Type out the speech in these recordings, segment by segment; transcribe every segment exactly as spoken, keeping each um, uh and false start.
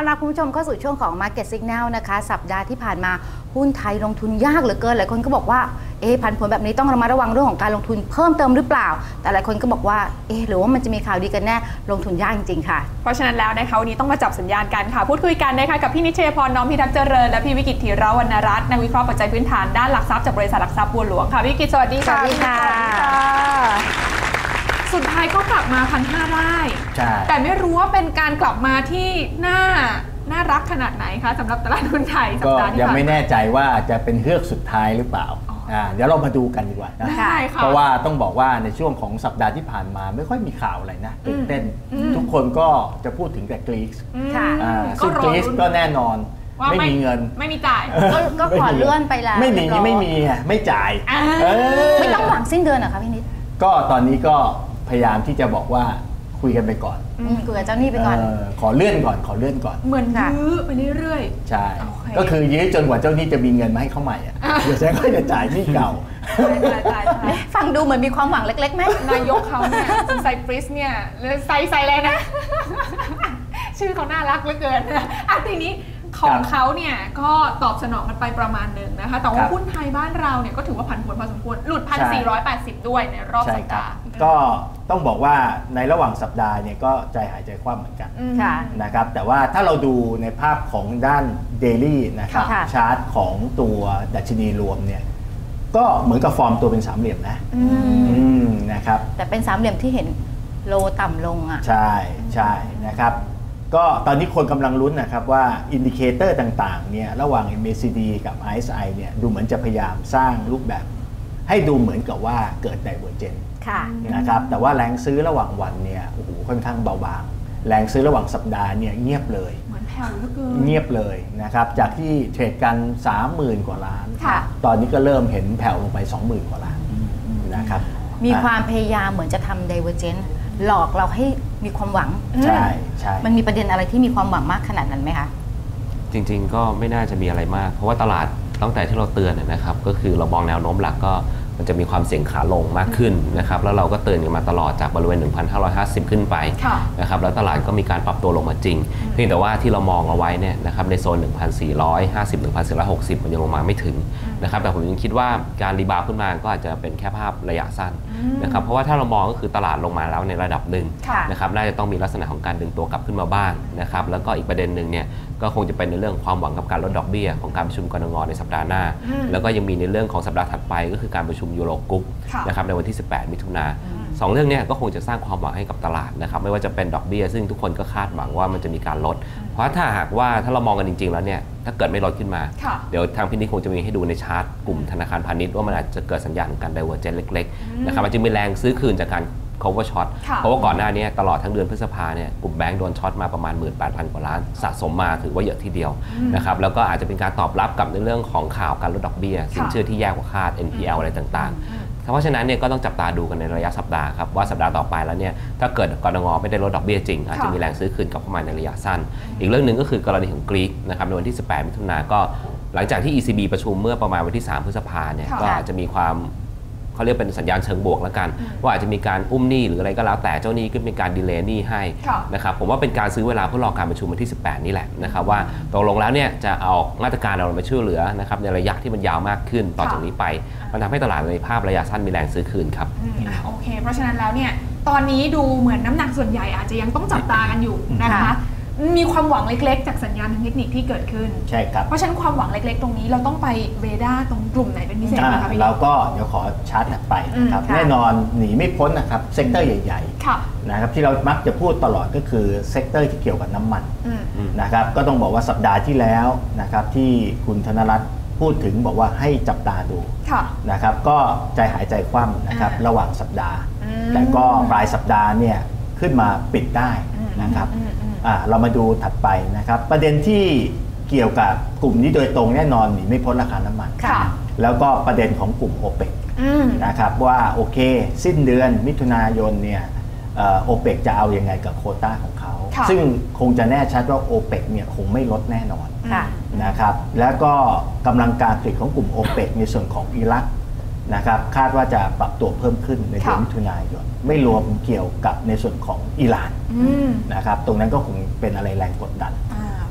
อนรับคุณผู้ชมเข้าสู่ช่วงของ Market Signal นะคะสัปดาห์ที่ผ่านมาหุ้นไทยลงทุนยากเหลือเกินหลายคนก็บอกว่าเอ๊ะผันผวนแบบนี้ต้องระมัดระวังเรื่องของการลงทุนเพิ่มเติมหรือเปล่าแต่หลายคนก็บอกว่าเอ๊ะหรือว่ามันจะมีข่าวดีกันแน่ลงทุนยากจริงๆค่ะเพราะฉะนั้นแล้วนะคะวันนี้ต้องมาจับสัญญาณกันค่ะพูดคุยกันนะคะกับพี่นิชเชยพรน้อมพิทักษ์เจริญและพี่วิกิตธีรวรรณรัตน์นักวิเคราะห์ปัจจัยพื้นฐานด้านหลักทรัพย์จากบริษัทหลักทรัพย์บัวหลวงค่ะพี่วิกิตสวัสดีค่ะสวัสดีค่ะสุดท้ายก็กลับมาพันห้าได้แต่ไม่รู้ว่าเป็นการกลับมาที่น่าน่ารักขนาดไหนคะสำหรับตลาดหุ้นไทยสัปดาห์นี้ก็ยังไม่แน่ใจว่าจะเป็นเฮือกสุดท้ายหรือเปล่าอ่าเดี๋ยวเรามาดูกันดีกว่านะเพราะว่าต้องบอกว่าในช่วงของสัปดาห์ที่ผ่านมาไม่ค่อยมีข่าวอะไรนะตื่นเต้นทุกคนก็จะพูดถึงแต่กรีซซึ่งกรีซก็แน่นอนไม่มีเงินไม่มีจ่ายก็ขอเลื่อนไปแล้วไม่มีไม่มีไม่จ่ายไม่ต้องหวังสิ้นเดือนเหรอคะพี่นิดก็ตอนนี้ก็พยายามที่จะบอกว่าคุยกันไปก่อนคุยกับเจ้าหนี้ไปก่อนขอเลื่อนก่อนขอเลื่อนก่อนเหมือนยื้อไปเรื่อยๆใช่ก็คือยื้อจนกว่าเจ้าหนี้จะมีเงินมาให้เขาใหม่อ่ะเดี๋ยวฉันก็จะจ่ายหนี้เก่าฟังดูเหมือนมีความหวังเล็กๆไหมนายกเขาเนี่ยไซปริสเนี่ยไซไซอะไรนะชื่อเขาน่ารักเหลือเกินอ่ะทีนี้ของเขาเนี่ยก็ตอบสนองกันไปประมาณหนึ่งนะคะแต่ว่าหุ้นไทยบ้านเราเนี่ยก็ถือว่าผันผวนพอสมควรหลุด หนึ่งพันสี่ร้อยแปดสิบ ด้วยในรอบสัปดาห์ก็ต้องบอกว่าในระหว่างสัปดาห์เนี่ยก็ใจหายใจคว่ำเหมือนกันนะครับแต่ว่าถ้าเราดูในภาพของด้าน Daily นะครับชาร์ตของตัวดัชนีรวมเนี่ยก็เหมือนกับฟอร์มตัวเป็นสามเหลี่ยมนะนะครับแต่เป็นสามเหลี่ยมที่เห็นโลต่ำลงอ่ะใช่ใช่นะครับก็ตอนนี้คนกำลังลุ้นนะครับว่าอินดิเคเตอร์ต่างๆเนี่ยระหว่าง เอ็ม เอ ซี ดี กับ อาร์ เอส ไอ เนี่ยดูเหมือนจะพยายามสร้างรูปแบบให้ดูเหมือนกับว่าเกิดไดเวอร์เจนนะครับแต่ว่าแรงซื้อระหว่างวันเนี่ยโอ้โหค่อนข้างเบาบางแรงซื้อระหว่างสัปดาห์เนี่ยเงียบเลยเหมือนแผ่วเหลือเกินเงียบเลยนะครับจากที่เทรดกัน สามหมื่น กว่าล้านตอนนี้ก็เริ่มเห็นแผ่วลงไป สองหมื่น กว่าล้านนะครับมีความพยายามเหมือนจะทำไดเวอร์เจนหลอกเราให้มีความหวังใช่ใช่มันมีประเด็นอะไรที่มีความหวังมากขนาดนั้นไหมคะจริงๆก็ไม่น่าจะมีอะไรมากเพราะว่าตลาดตั้งแต่ที่เราเตือนนะครับก็คือเรามองแนวโน้มหลักก็มันจะมีความเสี่ยงขาลงมากขึ้นนะครับแล้วเราก็เตือนกันมาตลอดจากบริเวณ หนึ่งพันห้าร้อยห้าสิบ ขึ้นไปนะครับแล้วตลาดก็มีการปรับตัวลงมาจริงเพียงแต่ว่าที่เรามองเอาไว้เนี่ยนะครับในโซน หนึ่งพันสี่ร้อยห้าสิบ หนึ่งพันสี่ร้อยหกสิบ มันยังลงมาไม่ถึงนะครับแต่ผมยังคิดว่าการรีบาวขึ้นมาก็อาจจะเป็นแค่ภาพระยะสั้นนะครับเพราะว่าถ้าเรามองก็คือตลาดลงมาแล้วในระดับหนึ่งนะครับน่าจะต้องมีลักษณะของการดึงตัวกลับขึ้นมาบ้างนะครับแล้วก็อีกประเด็นหนึ่งเนี่ยก็คงจะเป็นในเรื่องความหวังกับการลดดอกเบี้ยของการประชุมกนง.ในสัปดาห์หน้าแล้วก็ยังมีในเรื่องของสัปดาห์ถัดไปก็คือการประชุมยูโรกรุ๊ปนะครับในวันที่สิบแปดมิถุนายนสองเรื่องนี้ก็คงจะสร้างความหวังให้กับตลาดนะครับไม่ว่าจะเป็นดอกเบี้ยซึ่งทุกคนก็คาดหวังว่ามันจะมีการลดเพราะถ้าหากว่าถ้าเรามองกันจริงๆแล้วเนี่ยถ้าเกิดไม่ลดขึ้นมาเดี๋ยวทางพี่นิคงจะมีให้ดูในชาร์ตกลุ่มธนาคารพาณิชย์ว่ามันอาจจะเกิดสัญญาณของการไดเวอร์เจนเล็กๆนะครับมันจะมีแรงซื้อคืนจากการcover short เพราะว่าก่อนหน้านี้ตลอดทั้งเดือนพฤษภาเนี่ยกลุ่มแบงก์โดนช็อตมาประมาณ หนึ่งหมื่นแปดพัน กว่าล้านสะสมมาถือว่าเยอะทีเดียวนะครับแล้วก็อาจจะเป็นการตอบรับกับในเรื่องของข่าวการลดดอกเบี้ยสินเชื่อที่แย่กว่าคาด เอ็น พี แอล อะไรต่างๆเพราะฉะนั้นเนี่ยก็ต้องจับตาดูกันในระยะสัปดาห์ครับว่าสัปดาห์ต่อไปแล้วเนี่ยถ้าเกิดกนง.ไม่ได้ลดดอกเบี้ยจริงอาจจะมีแรงซื้อคืนกลับเข้ามาในระยะสั้นอีกเรื่องหนึ่งก็คือกรณีของกรีกนะครับในวันที่สิบแปดมิถุนายนก็หลังจากที่ อี ซี บี ประชุมเมื่อประมาณวันที่สามพฤษภาเนี่ยก็อาจจะมีความเขาเรียกเป็นสัญญาณเชิงบวกแล้วกันว่าอาจจะมีการอุ้มหนี้หรืออะไรก็แล้วแต่เจ้าหนี้ก็มีการดีเลย์หนี้ให้นะครับผมว่าเป็นการซื้อเวลาเพื่อรอการประชุมวันที่สิบแปดนี่แหละนะครับว่าตกลงแล้วเนี่ยจะเอามาตรการเรามาช่วยเหลือนะครับในระยะที่มันยาวมากขึ้นต่อจากนี้ไปมันทำให้ตลาดในภาพระยะสั้นมีแรงซื้อคืนครับโอเคเพราะฉะนั้นแล้วเนี่ยตอนนี้ดูเหมือนน้ำหนักส่วนใหญ่อาจจะยังต้องจับตากันอยู่นะคะมีความหวังเล็กๆจากสัญญาณทางเทคนิคที่เกิดขึ้นใช่ครับเพราะฉะนั้นความหวังเล็กๆตรงนี้เราต้องไปเวด้าตรงกลุ่มไหนเป็นพิเศษไหมคะพี่เราก็เดี๋ยวขอชาร์ตถัดไปนะครับแน่นอนหนีไม่พ้นนะครับเซกเตอร์ใหญ่ๆนะครับที่เรามักจะพูดตลอดก็คือเซกเตอร์ที่เกี่ยวกับน้ำมันนะครับก็ต้องบอกว่าสัปดาห์ที่แล้วนะครับที่คุณธนรัตน์พูดถึงบอกว่าให้จับตาดูนะครับก็ใจหายใจคว่ำนะครับระหว่างสัปดาห์แต่ก็ปลายสัปดาห์เนี่ยขึ้นมาปิดได้นะครับเรามาดูถัดไปนะครับประเด็นที่เกี่ยวกับกลุ่มนี้โดยตรงแน่นอนหนีไม่พ้นราคาน้ำมันแล้วก็ประเด็นของกลุ่ม โอเปก นะครับว่าโอเคสิ้นเดือนมิถุนายนเนี่ยโอเปกจะเอายังไงกับโควต้าของเขาซึ่งคงจะแน่ชัดว่าโอเปกเนี่ยคงไม่ลดแน่นอนนะครับแล้วก็กำลังการผลิตของกลุ่ม โอเปก ในส่วนของอิรักนะครับคาดว่าจะปรับตัวเพิ่มขึ้นในเดือนมิถุนายนไม่รวมเกี่ยวกับในส่วนของอิหร่านนะครับตรงนั้นก็คงเป็นอะไรแรงกดดัน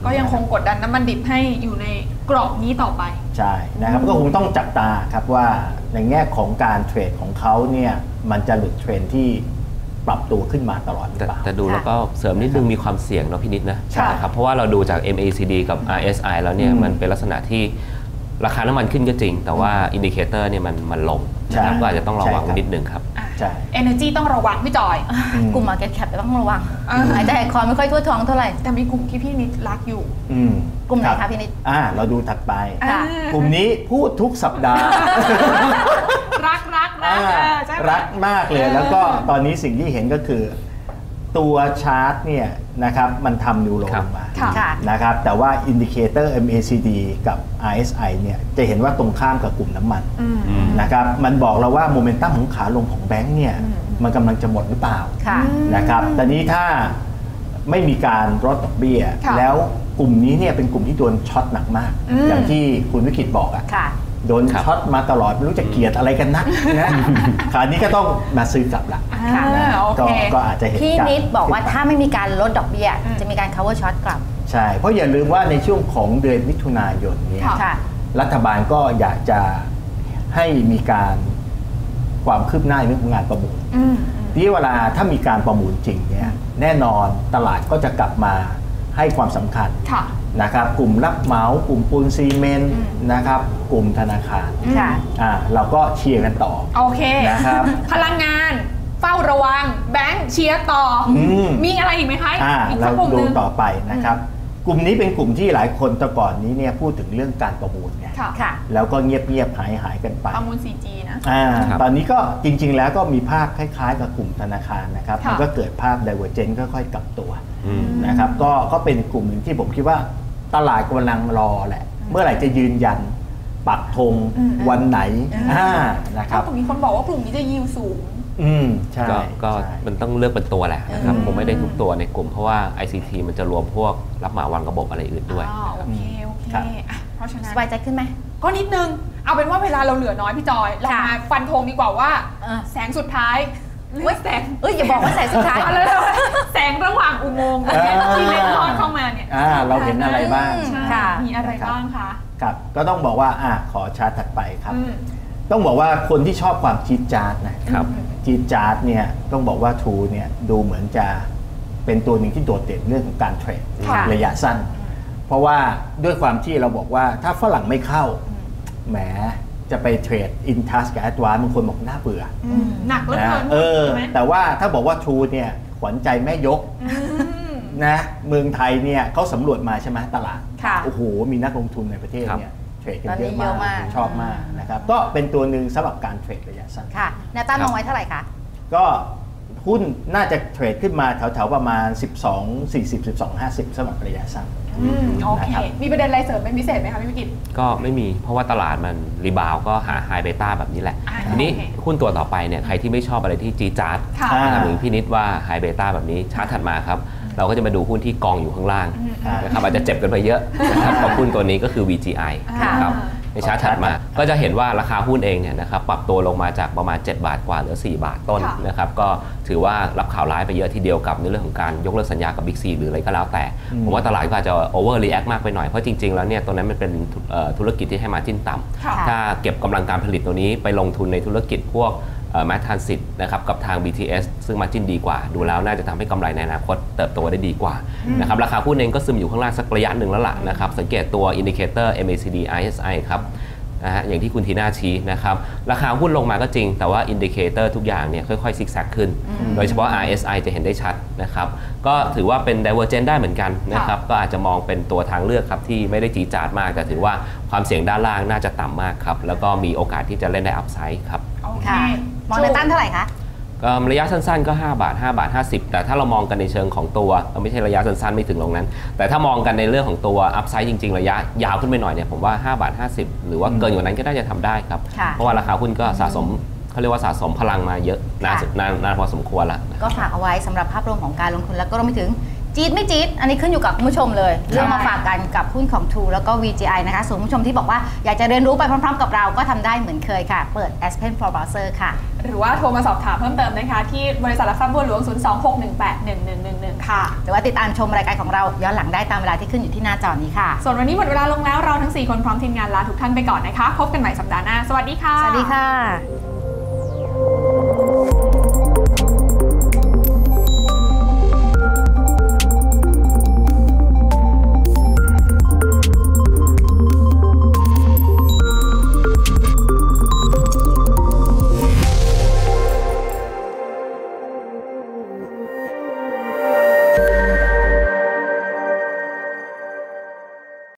ก็ยังคงกดดันน้ำมันดิบให้อยู่ในกรอบนี้ต่อไปใช่นะครับก็คงต้องจับตาครับว่าในแง่ของการเทรดของเขาเนี่ยมันจะหลุดเทรนที่ปรับตัวขึ้นมาตลอดหรือเปล่าแต่ดูแล้วก็เสริมนิดนึงมีความเสี่ยงเนาะพี่นิดนะนะครับเพราะว่าเราดูจาก เอ็ม เอ ซี ดี กับ อาร์ เอส ไอ แล้วเนี่ยมันเป็นลักษณะที่ราคาน้ำมันขึ้นก็จริงแต่ว่าอินดิเคเตอร์เนี่ยมันมันลงนะครับก็อาจจะต้องระวังนิดนึงครับใช่ Energy ต้องระวังพี่จอยกลุ่ม Market Cap ต้องระวังหายใจหายคอไม่ค่อยทั่วท้องเท่าไหร่แต่มีกลุ่มที่พี่นิดรักอยู่กลุ่มไหนคะพี่นิดอ่าเราดูถัดไปกลุ่มนี้พูดทุกสัปดาห์รักรักรักรักมากเลยแล้วก็ตอนนี้สิ่งที่เห็นก็คือตัวชาร์ตเนี่ยนะครับมันทำนิวโรลงมานะครับแต่ว่าอินดิเคเตอร์ เอ็ม เอ ซี ดี กับ อาร์ เอส ไอ เนี่ยจะเห็นว่าตรงข้ามกับกลุ่มน้ำมันนะครับมันบอกเราว่าโมเมนตัมของขาลงของแบงก์เนี่ยมันกำลังจะหมดหรือเปล่านะครับแต่นี้ถ้าไม่มีการลดดอกเบี้ยแล้วกลุ่มนี้เนี่ยเป็นกลุ่มที่โดนช็อตหนักมากอย่างที่คุณวิกิตบอกอะโดนช็อตมาตลอดไม่รู้จะเกลียดอะไรกันนักนะคราวนี้ก็ต้องมาซื้อกลับละก็อาจจะเห็นพี่นิดบอกว่าถ้าไม่มีการลดดอกเบี้ยจะมีการ cover short กลับใช่เพราะอย่าลืมว่าในช่วงของเดือนมิถุนายนเนี่ยรัฐบาลก็อยากจะให้มีการความคืบหน้าเรื่องของงานประมูลที่เวลาถ้ามีการประมูลจริงเนี่ยแน่นอนตลาดก็จะกลับมาให้ความสำคัญนะครับกลุ่มรับเหมากลุ่มปูนซีเมนต์นะครับกลุ่มธนาคารอ่าเราก็เชียร์กันต่อโอเคนะครับพลังงานเฝ้าระวังแบงค์เชียร์ต่อมีอะไรอีกไหมคะอ่าเราดูต่อไปนะครับกลุ่มนี้เป็นกลุ่มที่หลายคนแต่ก่อนนี้เนี่ยพูดถึงเรื่องการประมูลไงแล้วก็เงียบเงียบหายหายกันไปประมูล โฟร์จี นะอ่าตอนนี้ก็จริงๆแล้วก็มีภาพคล้ายๆกับกลุ่มธนาคารนะครับมันก็เกิดภาพ divergence ค่อยๆกลับตัวนะครับก็ก็เป็นกลุ่มหนึ่งที่ผมคิดว่าตลาดกำลังรอแหละเมื่อไหร่จะยืนยันปักธงวันไหนนะครับกลุ่มนี้คนบอกว่ากลุ่มนี้จะยิวสูงอืมใช่ก็มันต้องเลือกเป็นตัวแหละนะครับผมไม่ได้ทุกตัวในกลุ่มเพราะว่า ไอ ซี ที มันจะรวมพวกรับเหมาวางระบบอะไรอื่นด้วยโอเคโอเคเพราะฉะนั้นสบายใจขึ้นไหมก็นิดนึงเอาเป็นว่าเวลาเราเหลือน้อยพี่จอยเรามาฟันธงดีกว่าว่าแสงสุดท้ายแสงเอ้ยอย่าบอกว่าแสงสุดท้ายเลยแสงระหว่างอุโมงค์ที่เล็ดลอดเข้ามาเนี่ยเราเห็นอะไรบ้างมีอะไรบ้างคะครับก็ต้องบอกว่าอ่ะขอชาร์ตถัดไปครับต้องบอกว่าคนที่ชอบความจี๊ดจ๊าดนะครับจี๊ดจ๊าดเนี่ยต้องบอกว่าทูเนี่ยดูเหมือนจะเป็นตัวหนึ่งที่โดดเด่นเรื่องของการเทรดระยะสั้นเพราะว่าด้วยความที่เราบอกว่าถ้าฝรั่งไม่เข้าแหมจะไปเทรดอินทัสกับแอดวานซ์บางคนบอกน่าเบื่อหนักเหลือเกินเออแต่ว่าถ้าบอกว่าทูเนี่ยขวัญใจแม่ยกนะเมืองไทยเนี่ยเขาสำรวจมาใช่ไหมตลาดโอ้โหมีนักลงทุนในประเทศเนี่ยเทรดกันเยอะมากชอบมากนะครับก็เป็นตัวหนึ่งสำหรับการเทรดระยะสั้นค่ะแนวต้านมองไว้เท่าไหร่คะก็หุ้นน่าจะเทรดขึ้นมาแถวๆประมาณสิบสอง สี่สิบ สิบสอง ห้าสิบสำหรับระยะสั้นโอเคมีประเด็นอะไรเสริมเป็นพิเศษไหมคะพี่วิกิตก็ไม่มีเพราะว่าตลาดมันรีบาวก็หาไฮเบต้าแบบนี้แหละทีนี้หุ้นตัวต่อไปเนี่ยใครที่ไม่ชอบอะไรที่จีจาร์ดหรือพี่นิดว่าไฮเบต้าแบบนี้ชาร์ตถัดมาครับเราก็จะมาดูหุ้นที่กองอยู่ข้างล่างนะครับอาจจะเจ็บกันไปเยอะนะครับของหุ้นตัวนี้ก็คือ วี จี ไอ นะครับในชาร์ตถัดมาก็จะเห็นว่าราคาหุ้นเองเนี่ยนะครับปรับตัวลงมาจากประมาณเจ็ดบาทกว่าเหลือสี่บาทต้นนะครับก็ถือว่ารับข่าวร้ายไปเยอะทีเดียวกับในเรื่องของการยกเลิกสัญญากับ Big C หรืออะไรก็แล้วแต่ผมว่าตลาดก็อาจจะ over react มากไปหน่อยเพราะจริงๆแล้วเนี่ยตัวนั้นมันเป็นธุรกิจที่ให้มาจิ้นต่ำถ้าเก็บกำลังการผลิตตัวนี้ไปลงทุนในธุรกิจพวกแมททรานสิตนะครับกับทาง บี ที เอส ซึ่งมาจิ้นดีกว่าดูแล้วน่าจะทำให้กำไรในอนาคตเติบโตได้ดีกว่านะครับราคาหุ้นเองก็ซึมอยู่ข้างล่างสักระยะหนึ่งแล้วล่ะนะครับสังเกตตัวอินดิเคเตอร์ เอ็ม เอ ซี ดี อาร์ เอส ไอ ครับนะฮะอย่างที่คุณทีน่าชี้นะครับราคาหุ้นลงมาก็จริงแต่ว่าอินดิเคเตอร์ทุกอย่างเนี่ยค่อยๆซิกแซกขึ้นโดยเฉพาะ อาร์ เอส ไอ จะเห็นได้ชัดนะครับก็ถือว่าเป็น divergence ได้เหมือนกันนะครับก็อาจจะมองเป็นตัวทางเลือกครับที่ไม่ได้จีจาดมากแต่ถือว่าความเสี่ยงด้านล่างน่าจะต่ำมากครับแล้วก็มีโอกาสที่จะเล่นได้อัพไซด์ครับโอเคมองในต้านเท่าไหร่คะระยะสั้นๆก็ห้าบาทห้าบาทห้าสิบแต่ถ้าเรามองกันในเชิงของตัวไม่ใช่ระยะสั้นๆไม่ถึงตรงนั้นแต่ถ้ามองกันในเรื่องของตัวอัพไซด์จริงๆระยะยาวขึ้นไปหน่อยเนี่ยผมว่าห้าบาทห้าสิบหรือว่าเกินกว่านั้นก็น่าจะทำได้ครับเพราะว่าราคาหุ้นก็สะสมเขาเรียกว่าสะสมพลังมาเยอะนานนานพอสมควรแล้วก็ฝากเอาไว้สำหรับภาพรวมของการลงทุนแล้วก็รวมไปถึงจี๊ดไม่จี๊ดอันนี้ขึ้นอยู่กับคุณผู้ชมเลยเรื่องมาฝากกันกับหุ้นของ True แล้วก็ วี จี ไอ นะคะส่วนคุณผู้ชมที่บอกว่าอยากจะเรียนรู้ไปพร้อมๆกับเราก็ทำได้เหมือนเคยค่ะเปิด Aspen for Browser ค่ะหรือว่าโทรมาสอบถามเพิ่มเติมนะคะที่บริษัทหลักทรัพย์บัวหลวง ศูนย์ สอง หก หนึ่ง แปด หนึ่ง หนึ่ง หนึ่ง หนึ่ง ค่ะหรือว่าติดตามชมรายการของเราย้อนหลังได้ตามเวลาที่ขึ้นอยู่ที่หน้าจอนี้ค่ะส่วนวันนี้หมดเวลาลงแล้วเราทั้งสี่คนพร้อมทีมงานลาทุกท่านไปก่อนนะคะพบกันใหม่สัปดาห์หน้าสวัสดีค่ะสวัสดีค่ะ